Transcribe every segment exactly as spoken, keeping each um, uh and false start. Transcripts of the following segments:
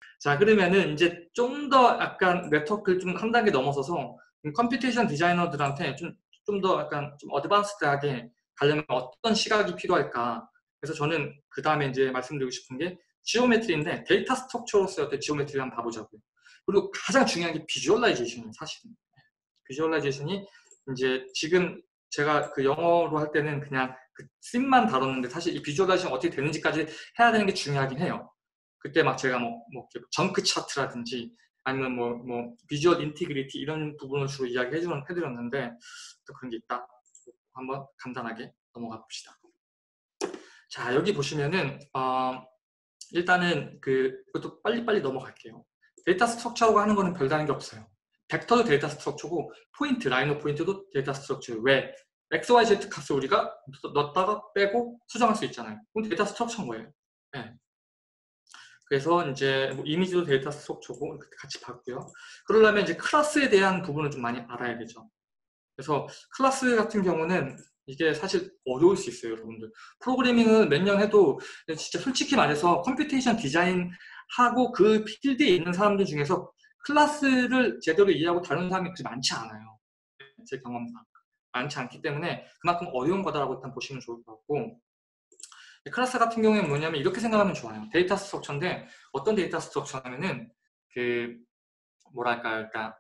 자, 그러면은 이제 좀 더 약간 네트워크를 좀 한 단계 넘어서서 컴퓨테이션 디자이너들한테 좀, 좀 더 약간 좀 어드밴스드하게 가려면 어떤 시각이 필요할까? 그래서 저는 그 다음에 이제 말씀드리고 싶은 게 지오메트리인데 데이터 스트럭처로서의 어떤 지오메트리를 한번 봐보자고요. 그리고 가장 중요한 게 비주얼라이제이션이에요, 사실은. 비주얼라이제이션이 이제 지금 제가 그 영어로 할 때는 그냥 그 씬만 다뤘는데 사실 이 비주얼라이제이션 어떻게 되는지까지 해야 되는 게 중요하긴 해요. 그때 막 제가 뭐, 뭐 정크 차트라든지 아니면 뭐, 뭐 비주얼 인티그리티 이런 부분을 주로 이야기 해드렸는데 또 그런 게 있다. 한번 간단하게 넘어가 봅시다. 자, 여기 보시면은 어, 일단은 그 이것도 빨리빨리 넘어갈게요. 데이터 스트럭처라고 하는 거는 별다른 게 없어요. 벡터도 데이터 스트럭처고 포인트, 라이너 포인트도 데이터 스트럭처예요. 왜? 엑스, 와이, 제드 값을 우리가 넣었다가 빼고 수정할 수 있잖아요. 그럼 데이터 스트럭처인 거예요. 네. 그래서 이제 뭐 이미지도 데이터 스트럭처고 이렇게 같이 봤고요. 그러려면 이제 클래스에 대한 부분을 좀 많이 알아야 되죠. 그래서 클래스 같은 경우는 이게 사실 어려울 수 있어요, 여러분들. 프로그래밍은 몇 년 해도 진짜 솔직히 말해서 컴퓨테이션 디자인 하고 그 필드에 있는 사람들 중에서 클래스를 제대로 이해하고 다루는 사람이 그렇게 많지 않아요. 제 경험상. 많지 않기 때문에 그만큼 어려운 거다라고 일단 보시면 좋을 것 같고, 클래스 같은 경우에는 뭐냐면 이렇게 생각하면 좋아요. 데이터 스트럭처인데 어떤 데이터 스트럭처냐면은 그 뭐랄까, 그러니까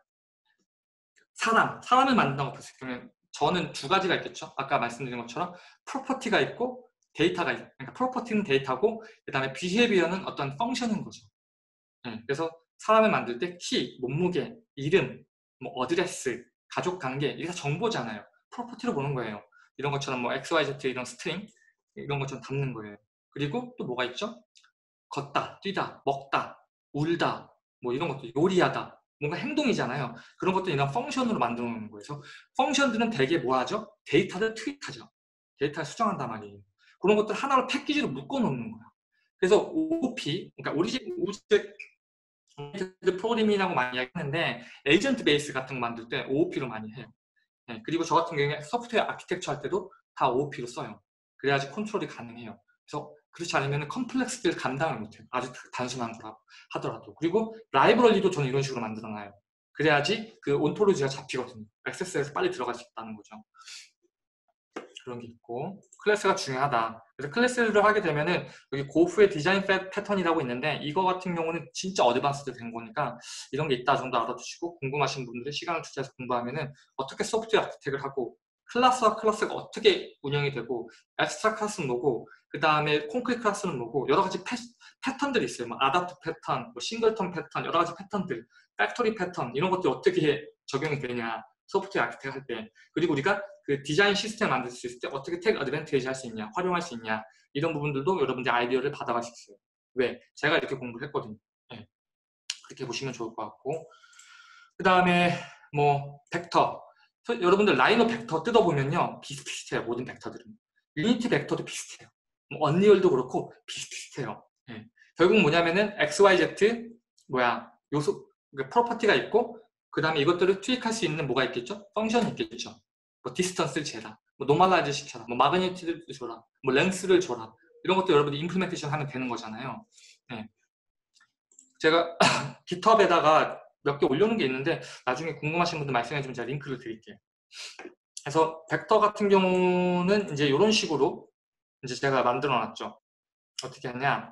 사람, 사람을 만든다고 봤을 경우에 저는 두 가지가 있겠죠. 아까 말씀드린 것처럼 프로퍼티가 있고 데이터가 있고, 그러니까 프로퍼티는 데이터고 그 다음에 비헤비어는 어떤 펑션인 거죠. 네, 그래서 사람을 만들 때 키, 몸무게, 이름, 뭐 어드레스, 가족 관계 이게 다 정보잖아요. 프로퍼티로 보는 거예요. 이런 것처럼 뭐 엑스, 와이, 제드 이런 스트링 이런 것처럼 담는 거예요. 그리고 또 뭐가 있죠? 걷다, 뛰다, 먹다, 울다, 뭐 이런 것도 요리하다, 뭔가 행동이잖아요. 그런 것도 이런 펑션으로 만들어 놓는 거예요. 그래서 펑션들은 대개 뭐 하죠? 데이터를 트윗하죠. 데이터를 수정한단 말이에요. 그런 것들 하나로 패키지로 묶어 놓는 거야. 그래서 오오피, 그러니까 오리진, 오브젝트 프로그래밍이라고 많이 하는데 에이전트 베이스 같은 거 만들 때 오오피로 많이 해요. 네, 그리고 저 같은 경우에 소프트웨어 아키텍처 할 때도 다 오오피로 써요. 그래야지 컨트롤이 가능해요. 그래서 그렇지 않으면 컴플렉스를 감당을 못해요. 아주 단순한 거라 하더라도. 그리고 라이브러리도 저는 이런 식으로 만들어놔요. 그래야지 그 온토로지가 잡히거든요. 액세스에서 빨리 들어갈 수 있다는 거죠. 그런 게 있고, 클래스가 중요하다. 그래서 클래스를 하게 되면은 여기 고프의 디자인 패턴이라고 있는데 이거 같은 경우는 진짜 어드밴스드 된 거니까 이런 게 있다 정도 알아두시고, 궁금하신 분들은 시간을 투자해서 공부하면은 어떻게 소프트웨어 아키텍을 하고 클래스와 클래스가 어떻게 운영이 되고 엑스트라 클래스는 뭐고 그 다음에 콘크리트 클래스는 뭐고 여러 가지 패, 패턴들이 있어요. 뭐 아답트 패턴, 뭐 싱글턴 패턴, 여러 가지 패턴들, 팩토리 패턴 이런 것들이 어떻게 적용이 되냐 소프트웨어 아키텍 할 때. 그리고 우리가 그 디자인 시스템 만들 수 있을 때 어떻게 택 어드밴티지 할 수 있냐, 활용할 수 있냐 이런 부분들도 여러분들 아이디어를 받아갈 수 있어요. 왜? 제가 이렇게 공부를 했거든요. 네. 그렇게 보시면 좋을 것 같고, 그 다음에 뭐 벡터, 여러분들 라이노 벡터 뜯어보면요 비슷비슷해요. 모든 벡터들은. 유니티 벡터도 비슷해요. 뭐 언리얼도 그렇고 비슷비슷해요. 네. 결국 뭐냐면은 엑스, 와이, 제드 뭐야 요소, 그러니까 프로퍼티가 있고 그 다음에 이것들을 투입할 수 있는 뭐가 있겠죠? 펑션이 있겠죠. 뭐 디스턴스를 재라, 뭐 노멀라이즈 시켜라, 뭐 마그니티를 줘라, 뭐 렌스를 줘라 이런 것도 여러분들이 임플리멘테이션 하면 되는 거잖아요. 네. 제가 깃허브에다가 몇 개 올려놓은 게 있는데 나중에 궁금하신 분들 말씀해주면 제가 링크를 드릴게요. 그래서 벡터 같은 경우는 이제 이런 식으로 이제 제가 만들어놨죠. 어떻게 하냐?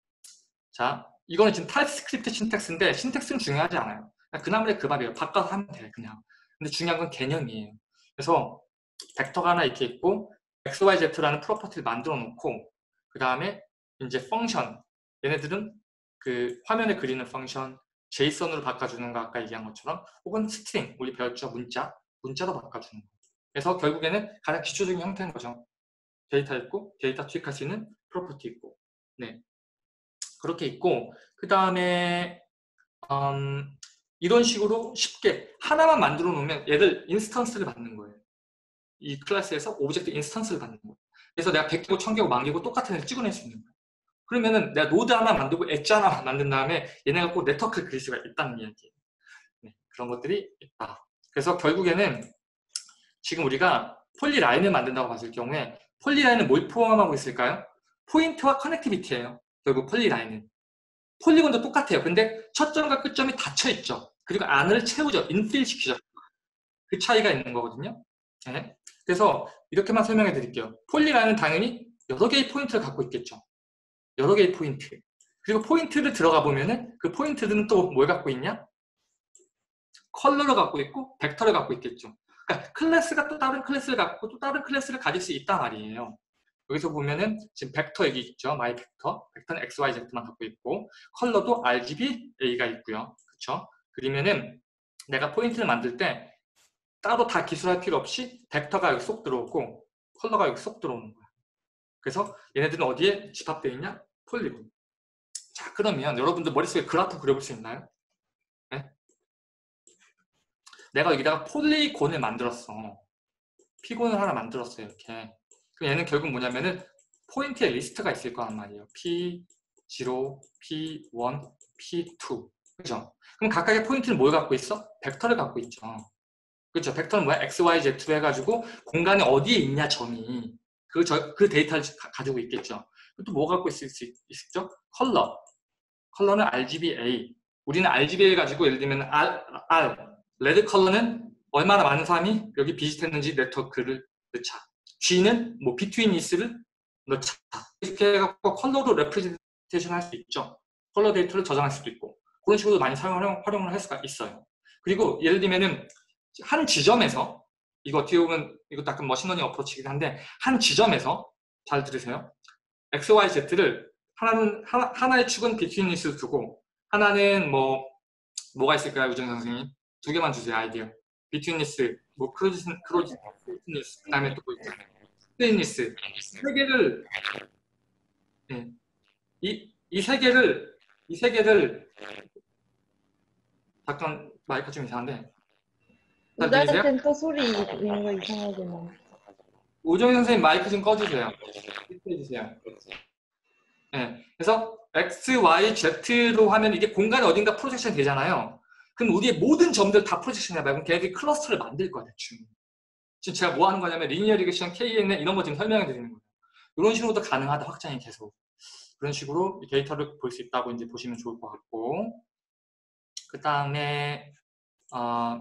자, 이거는 지금 타입스크립트 신텍스인데 신텍스는 중요하지 않아요. 그나마의 그 밥이에요. 바꿔서 하면 돼 그냥. 근데 중요한 건 개념이에요. 그래서 벡터가 하나 이렇게 있고 엑스, 와이, 제드라는 프로퍼티를 만들어 놓고 그 다음에 이제 펑션, 얘네들은 그 화면에 그리는 펑션, 제이선으로 바꿔주는 거 아까 얘기한 것처럼, 혹은 스트링, 우리 배웠죠? 문자, 문자로 바꿔주는 거. 그래서 결국에는 가장 기초적인 형태인 거죠. 데이터 있고 데이터 투입할 수 있는 프로퍼티 있고, 네, 그렇게 있고 그 다음에 음, 이런 식으로 쉽게 하나만 만들어 놓으면 얘를 인스턴스를 받는 거예요. 이 클래스에서 오브젝트 인스턴스를 받는 거예요. 그래서 내가 백 개고 천 개고 만 개고 똑같은 애를 찍어낼 수 있는 거예요. 그러면은 내가 노드 하나 만들고 엣지 하나 만든 다음에 얘네가 꼭 네트워크를 그릴 수가 있다는 이야기예요. 네, 그런 것들이 있다. 그래서 결국에는 지금 우리가 폴리라인을 만든다고 봤을 경우에 폴리라인은 뭘 포함하고 있을까요? 포인트와 커넥티비티예요. 결국 폴리라인은. 폴리곤도 똑같아요. 근데 첫 점과 끝점이 닫혀 있죠. 그리고 안을 채우죠. 인필 시키죠. 그 차이가 있는 거거든요. 네. 그래서 이렇게만 설명해 드릴게요. 폴리라인은 당연히 여러 개의 포인트를 갖고 있겠죠. 여러 개의 포인트. 그리고 포인트를 들어가 보면은 그 포인트들은 또 뭘 갖고 있냐? 컬러를 갖고 있고 벡터를 갖고 있겠죠. 그러니까 클래스가 또 다른 클래스를 갖고 또 다른 클래스를 가질 수 있단 말이에요. 여기서 보면은 지금 벡터 여기 있죠. 마이 벡터. 벡터는 엑스 와이 제드만 갖고 있고 컬러도 알지비에이가 있고요. 그렇죠? 그러면은 내가 포인트를 만들 때 따로 다 기술할 필요 없이 벡터가 여기 쏙 들어오고 컬러가 여기 쏙 들어오는 거야. 그래서 얘네들은 어디에 집합되어 있냐? 폴리곤. 자, 그러면 여러분들 머릿속에 그래프 그려볼 수 있나요? 네? 내가 여기다가 폴리곤을 만들었어. 피곤을 하나 만들었어, 이렇게. 그럼 얘는 결국 뭐냐면은 포인트의 리스트가 있을 거란 말이에요. 피 영, 피 일, 피 이. 그죠? 그럼 각각의 포인트는 뭘 갖고 있어? 벡터를 갖고 있죠. 그렇죠? 벡터는 뭐야? 엑스, 와이, 제드로 해가지고 공간에 어디에 있냐, 점이. 그, 저, 그 데이터를 가, 가지고 있겠죠. 또 뭐 갖고 있을 수 있, 있죠? 컬러. 컬러는 알지비에이. 우리는 알지비에이를 가지고 예를 들면 R, R, 레드 컬러는 얼마나 많은 사람이 여기 비짓했는지 네트워크를 넣자. G는 뭐 비트윈이스를 넣자. 이렇게 해갖고 컬러로 레프레젠테이션 할 수 있죠. 컬러 데이터를 저장할 수도 있고 그런 식으로 많이 사용을 활용을 할 수가 있어요. 그리고 예를 들면은 한 지점에서 이거 어떻게 보면 이것도 약간 머신러닝 어프로치이긴 한데 한 지점에서 잘 들으세요. 엑스, 와이, 제드를 하나는 하나, 하나의 축은 비트윈리스를 두고 하나는 뭐 뭐가 있을까요, 우정 선생님? 두 개만 주세요, 아이디어. 비트윈리스, 뭐 크로즈 크로즈 비트윈리스, 그다음에 또 뭐 있잖아요. 비트윈리스 세 개를 네. 이 이 세 개를 이 세 개를 잠깐 마이크 좀 이상한데 잘 들리세요? 우자한테는 또 소리 있는 거 이상하게 나. 우정희 선생님 마이크 좀 꺼주세요. 해주세요. 네. 그래서 X, Y, Z로 하면 이게 공간에 어딘가 프로젝션 되잖아요. 그럼 우리의 모든 점들 다 프로젝션 해봐요. 그럼 걔네들이 클러스터를 만들 거야, 대충. 지금 제가 뭐 하는 거냐면 리니어 리그레션, 케이엔엔 이런 거 지금 설명해 드리는 거예요. 이런 식으로도 가능하다, 확장이 계속. 그런 식으로 데이터를 볼 수 있다고 이제 보시면 좋을 것 같고. 그 다음에, 어,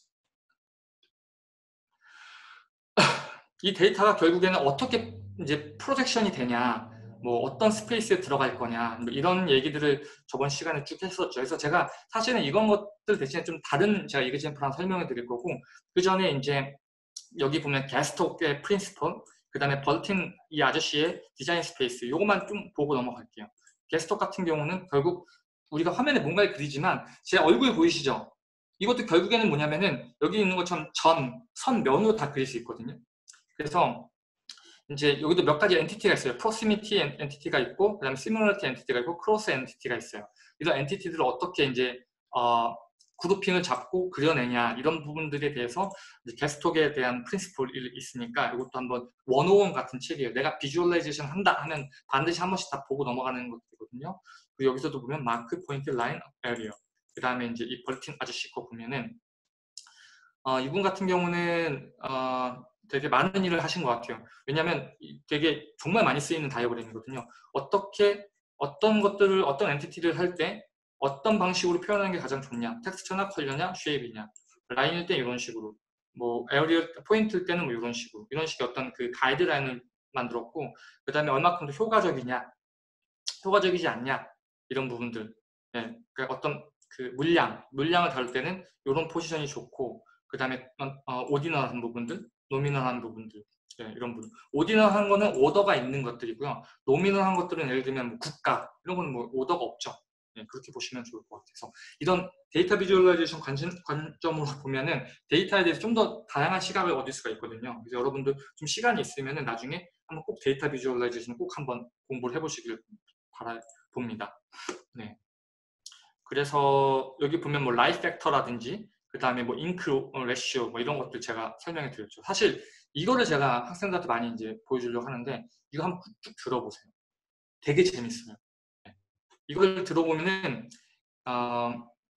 이 데이터가 결국에는 어떻게 이제 프로젝션이 되냐, 뭐 어떤 스페이스에 들어갈 거냐, 뭐 이런 얘기들을 저번 시간에 쭉 했었죠. 그래서 제가 사실은 이런 것들 대신에 좀 다른 제가 이그젠플 설명해 드릴 거고, 그 전에 이제 여기 보면 게스톡의 프린시플, 그 다음에 벌틴 이 아저씨의 디자인 스페이스, 요것만 좀 보고 넘어갈게요. 게스톡 같은 경우는 결국 우리가 화면에 뭔가를 그리지만 제 얼굴 보이시죠? 이것도 결국에는 뭐냐면은 여기 있는 것처럼 점, 선, 면으로 다 그릴 수 있거든요. 그래서 이제 여기도 몇 가지 엔티티가 있어요. 프로시미티 엔티티가 있고, 그 다음에 시뮬러티 엔티티가 있고, 크로스 엔티티가 있어요. 이런 엔티티들을 어떻게 이제 어, 그룹핑을 잡고 그려내냐, 이런 부분들에 대해서 게스톡에 대한 프린시플이 있으니까 이것도 한번 원오원 같은 책이에요. 내가 비주얼라이제이션 한다 하면 반드시 한 번씩 다 보고 넘어가는 것들이거든요. 그리고 여기서도 보면 마크, 포인트, 라인, 에리어. 그 다음에 이제 이 벌틴 아저씨 거 보면은 어, 이분 같은 경우는 어, 되게 많은 일을 하신 것 같아요. 왜냐하면 되게 정말 많이 쓰이는 다이어그램이거든요. 어떻게 어떤 것들을 어떤 엔티티를 할 때 어떤 방식으로 표현하는 게 가장 좋냐, 텍스처나 컬러냐, 쉐입이냐, 라인일 때 이런 식으로, 뭐 에어리어 포인트일 때는 뭐 이런 식으로, 이런 식의 어떤 그 가이드라인을 만들었고, 그 다음에 얼마큼 더 효과적이냐, 효과적이지 않냐, 이런 부분들, 네, 그러니까 어떤 그 물량, 물량을 다룰 때는 이런 포지션이 좋고, 그 다음에 어, 오디널한 부분들, 노미널한 부분들, 네, 이런 부분. 오디널한 거는 오더가 있는 것들이고요. 노미널한 것들은 예를 들면 뭐 국가, 이런 거는 뭐 오더가 없죠. 네, 그렇게 보시면 좋을 것 같아서 이런 데이터 비주얼라이제이션 관점, 관점으로 보면은 데이터에 대해서 좀 더 다양한 시각을 얻을 수가 있거든요. 그래서 여러분들 좀 시간이 있으면은 나중에 한번 꼭 데이터 비주얼라이제이션 꼭 한번 공부를 해보시길 바라봅니다. 네. 그래서 여기 보면 뭐 라이프 팩터라든지 그 다음에 뭐 잉크 레시오 뭐 이런 것들 제가 설명해 드렸죠. 사실 이거를 제가 학생들한테 많이 이제 보여주려고 하는데 이거 한번 쭉 들어보세요. 되게 재밌어요. 네. 이걸 들어보면은 어,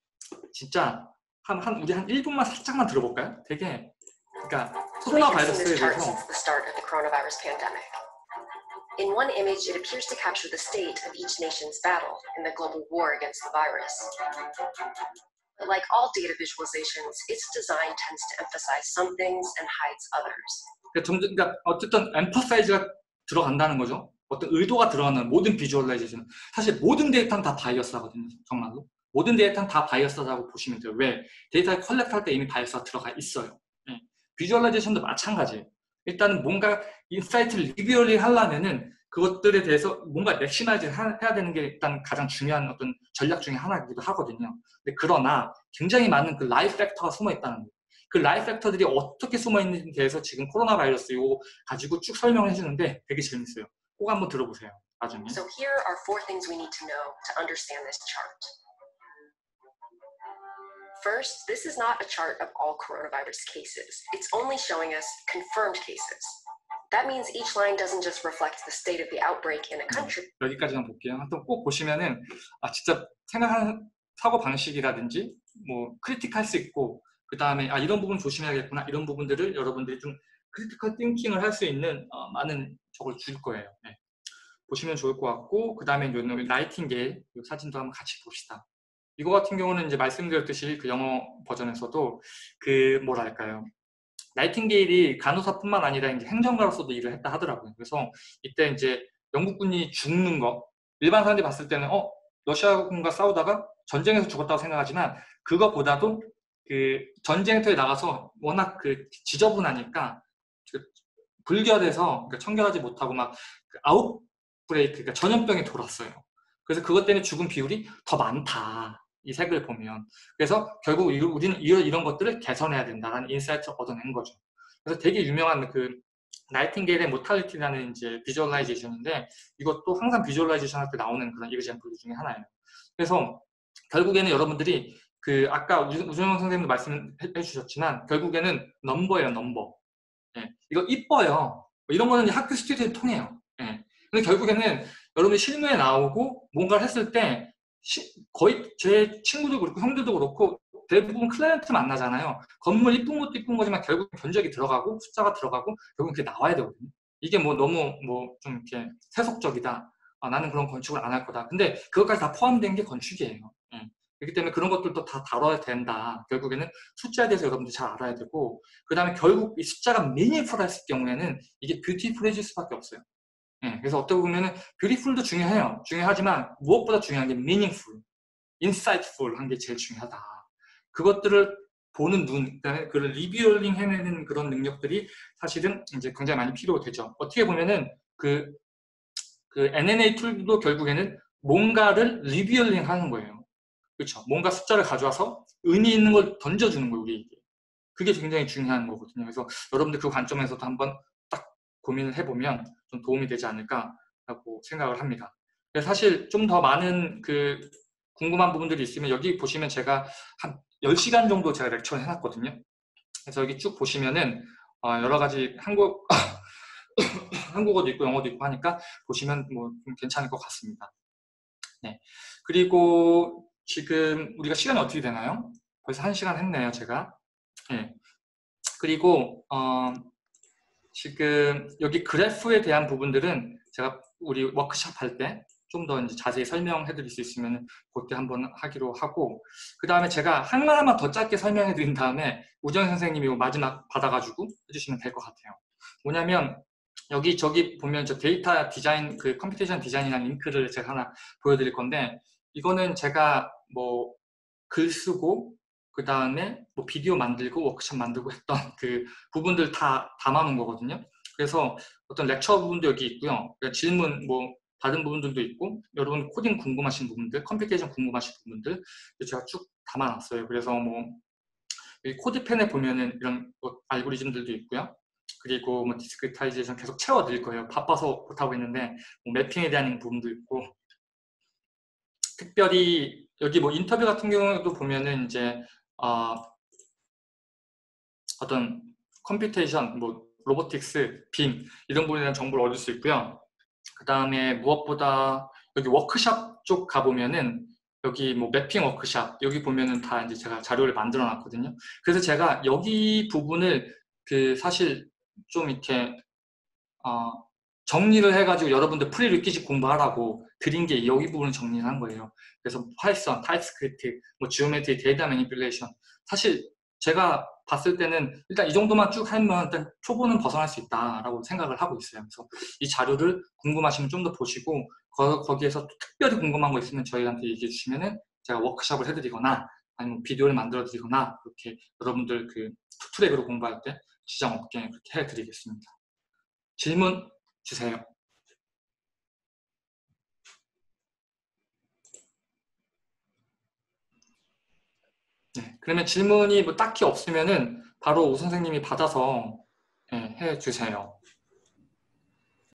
진짜 한, 한 우리 한 일 분만 살짝만 들어볼까요? 되게 그러니까 코로나 바이러스에 대해서 In one image, it appears to capture the state of each nation's battle in the global war against the virus. But like all data visualizations, its design tends to emphasize some things and hides others. 그러니까, 좀, 그러니까 어쨌든 emphasize가 들어간다는 거죠. 어떤 의도가 들어가는 모든 비주얼라이제이션. 사실 모든 데이터는 다 바이어스하거든요. 정말로. 모든 데이터는 다 바이어스라고 보시면 돼요. 왜? 데이터를 컬렉트할 때 이미 바이어스가 들어가 있어요. 네. 비주얼라이제이션도 마찬가지예요. 일단은 뭔가 인사이트를 리뷰얼링 하려면은 그것들에 대해서 뭔가 맥시마이즈 해야 되는 게 일단 가장 중요한 어떤 전략 중에 하나이기도 하거든요. 근데 그러나 굉장히 많은 그 라이프 팩터가 숨어 있다는 거예요. 그 라이프 팩터들이 어떻게 숨어 있는지에 대해서 지금 코로나 바이러스 이거 가지고 쭉 설명을 해주는데 되게 재밌어요. 꼭 한번 들어보세요. 나중에. So here are four things we need to know to understand this chart. First, this is not a chart of all coronavirus cases. It's only showing us confirmed cases. That means each line doesn't just reflect the state of the outbreak in a country. 여기까지만 볼게요. 또 꼭 보시면은 아 진짜 생각하는 사고 방식이라든지 뭐 크리틱할 수 있고 그 다음에 아 이런 부분 조심해야겠구나 이런 부분들을 여러분들이 좀 크리티컬 띵킹을 할 수 있는 어, 많은 저걸 줄 거예요. 네. 보시면 좋을 것 같고 그 다음에 나이팅게일 이 사진도 한번 같이 봅시다. 이거 같은 경우는 이제 말씀드렸듯이 그 영어 버전에서도 그 뭐랄까요. 나이팅게일이 간호사뿐만 아니라 이제 행정가로서도 일을 했다 하더라고요. 그래서 이때 이제 영국군이 죽는 거 일반 사람들이 봤을 때는 어 러시아군과 싸우다가 전쟁에서 죽었다고 생각하지만 그것보다도 그 전쟁터에 나가서 워낙 그 지저분하니까 그 불결해서 그러니까 청결하지 못하고 막 그 아웃브레이크 그러니까 전염병이 돌았어요. 그래서 그것 때문에 죽은 비율이 더 많다. 이 색을 보면. 그래서 결국 우리는 이런, 이런 것들을 개선해야 된다라는 인사이트를 얻어낸 거죠. 그래서 되게 유명한 그 나이팅게일의 모탈리티라는 이제 비주얼라이제이션인데 이것도 항상 비주얼라이제이션 할 때 나오는 그런 이그젠플 중에 하나예요. 그래서 결국에는 여러분들이 그 아까 우준영 선생님도 말씀해 주셨지만 결국에는 넘버예요, 넘버. 예, 이거 이뻐요. 이런 거는 학교 스튜디오에 통해요. 예. 근데 결국에는 여러분이 실무에 나오고 뭔가를 했을 때 시, 거의 제 친구도 그렇고 형들도 그렇고 대부분 클라이언트 만나잖아요. 건물 이쁜 것도 이쁜 거지만 결국 견적이 들어가고 숫자가 들어가고 결국 그게 나와야 되거든요. 이게 뭐 너무 뭐 좀 이렇게 세속적이다. 아, 나는 그런 건축을 안 할 거다. 근데 그것까지 다 포함된 게 건축이에요. 예. 그렇기 때문에 그런 것들도 다 다뤄야 된다. 결국에는 숫자에 대해서 여러분들이 잘 알아야 되고 그 다음에 결국 이 숫자가 미니풀했을 경우에는 이게 뷰티풀해질 수밖에 없어요. 예, 그래서 어떻게 보면은 뷰티풀도 중요해요. 중요하지만 무엇보다 중요한 게 meaningful, insightful 한 게 제일 중요하다. 그것들을 보는 눈, 그다음에 그걸 리뷰얼링 해내는 그런 능력들이 사실은 이제 굉장히 많이 필요되죠. 어떻게 보면은 그, 그 엔엔에이 툴도 결국에는 뭔가를 리뷰얼링 하는 거예요. 그렇죠. 뭔가 숫자를 가져와서 의미 있는 걸 던져주는 거예요, 우리에게. 그게 굉장히 중요한 거거든요. 그래서 여러분들 그 관점에서도 한번 딱 고민을 해보면 좀 도움이 되지 않을까라고 생각을 합니다. 사실 좀 더 많은 그 궁금한 부분들이 있으면 여기 보시면 제가 한 열 시간 정도 제가 렉처를 해놨거든요. 그래서 여기 쭉 보시면은 여러 가지 한국, 한국어도 있고 영어도 있고 하니까 보시면 뭐 좀 괜찮을 것 같습니다. 네. 그리고 지금 우리가 시간이 어떻게 되나요? 벌써 한 시간 했네요, 제가. 네. 그리고 어, 지금 여기 그래프에 대한 부분들은 제가 우리 워크샵 할 때 좀 더 이제 자세히 설명해 드릴 수 있으면 그때 한번 하기로 하고 그 다음에 제가 하나만 더 짧게 설명해 드린 다음에 우정 선생님이 마지막 받아가지고 해주시면 될 것 같아요. 뭐냐면 여기 저기 보면 저 데이터 디자인 그 컴퓨테이션 디자인이라는 링크를 제가 하나 보여드릴 건데 이거는 제가 뭐 글 쓰고 그 다음에 뭐 비디오 만들고 워크숍 만들고 했던 그 부분들 다 담아놓은 거거든요. 그래서 어떤 렉처 부분도 여기 있고요. 그러니까 질문 뭐 받은 부분들도 있고 여러분 코딩 궁금하신 부분들, 컴퓨테이션 궁금하신 부분들 제가 쭉 담아놨어요. 그래서 뭐 여기 코드펜에 보면은 이런 뭐 알고리즘들도 있고요. 그리고 뭐 디스크리타이제이션 계속 채워드릴 거예요. 바빠서 못하고 있는데 뭐 매핑에 대한 부분도 있고 특별히 여기 뭐 인터뷰 같은 경우도 보면은 이제 어, 어떤 컴퓨테이션, 뭐 로보틱스, 빔 이런 부분에 대한 정보를 얻을 수 있고요. 그 다음에 무엇보다 여기 워크샵 쪽 가보면은 여기 뭐 매핑 워크샵 여기 보면은 다 이제 제가 자료를 만들어 놨거든요. 그래서 제가 여기 부분을 그 사실 좀 이렇게 어, 정리를 해가지고 여러분들 프리리퀴짓 공부하라고 드린 게 여기 부분을 정리를 한 거예요. 그래서 파이썬, 타입스크립트, 뭐 지오메트리, 데이터 매니플레이션. 사실 제가 봤을 때는 일단 이 정도만 쭉 하면 일단 초보는 벗어날 수 있다라고 생각을 하고 있어요. 그래서 이 자료를 궁금하시면 좀 더 보시고 거, 거기에서 특별히 궁금한 거 있으면 저희한테 얘기해 주시면은 제가 워크숍을 해드리거나 아니면 비디오를 만들어 드리거나 그렇게 여러분들 그 투트랙으로 공부할 때 지장 없게 그렇게 해드리겠습니다. 질문 주세요. 네, 그러면 질문이 뭐 딱히 없으면은 바로 오 선생님이 받아서 네, 해주세요.